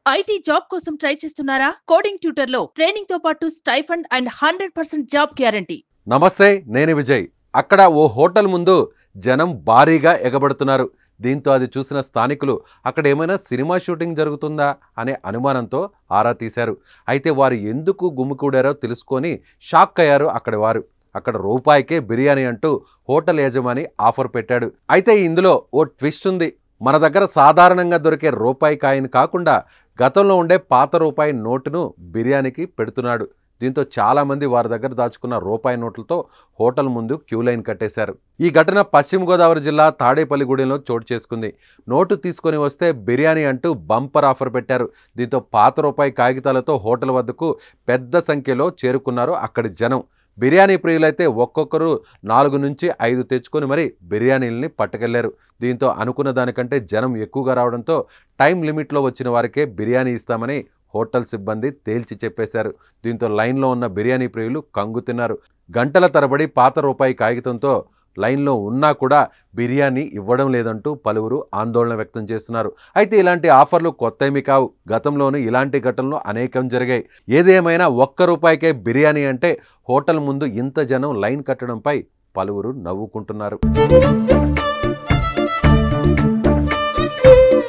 IT job కోసం try చేస్తున్నారా? Coding ట్యూటర్లో ట్రైనింగ్ తో పాటు స్టైఫండ్ అండ్ 100% జాబ్ గ్యారంటీ. నమస్తే, నేను విజయ్. అక్కడ ఓ హోటల్ ముందు జనం భారీగా ఎగబడుతున్నారు. దీంతో అది చూసిన స్థానికులు అక్కడ ఏమైనా సినిమా షూటింగ్ జరుగుతుందా అనే అనుమానంతో ఆరా తీశారు. అయితే వారు ఎందుకు గుమికూడారో తెలుసుకొని షాక్ అయ్యారు అక్కడి వారు. అక్కడ రూపాయికే బిర్యానీ అంటూ హోటల్ యజమాని ఆఫర్ పెట్టాడు. అయితే ఇందులో ఓ ట్విస్ట్ ఉంది. మన దగ్గర సాధారణంగా దొరికే రూపాయి కాయిన్ కాకుండా గతంలో ఉండే పాత రూపాయి నోటును బిర్యానీకి పెడుతున్నాడు. దీంతో చాలామంది వారి దగ్గర దాచుకున్న రూపాయి నోట్లతో హోటల్ ముందు క్యూ లైన్ కట్టేశారు. ఈ ఘటన పశ్చిమ గోదావరి జిల్లా తాడేపల్లిగూడెంలో చోటు చేసుకుంది. నోటు తీసుకొని వస్తే బిర్యానీ అంటూ బంపర్ ఆఫర్ పెట్టారు. దీంతో పాత రూపాయి కాగితాలతో హోటల్ వద్దకు పెద్ద సంఖ్యలో చేరుకున్నారు అక్కడి జనం. బిర్యానీ ప్రియులైతే ఒక్కొక్కరు 4 నుంచి 5 తెచ్చుకొని మరీ బిర్యానీలని పట్టుకెళ్లారు. దీంతో అనుకున్న దానికంటే జనం ఎక్కువగా రావడంతో టైం లిమిట్లో వచ్చిన వారికే బిర్యానీ ఇస్తామని హోటల్ సిబ్బంది తేల్చి చెప్పేశారు. దీంతో లైన్లో ఉన్న బిర్యానీ ప్రియులు కంగు తిన్నారు. గంటల తరబడి పాత రూపాయి కాగితంతో లైన్లో ఉన్నా కూడా బిర్యానీ ఇవ్వడం లేదంటూ పలువురు ఆందోళన వ్యక్తం చేస్తున్నారు. అయితే ఇలాంటి ఆఫర్లు కొత్తేమీ కావు. గతంలోనూ ఇలాంటి ఘటనలు అనేకం జరిగాయి. ఏదేమైనా ₹1 బిర్యానీ అంటే హోటల్ ముందు ఇంత జనం లైన్ కట్టడంపై పలువురు నవ్వుకుంటున్నారు.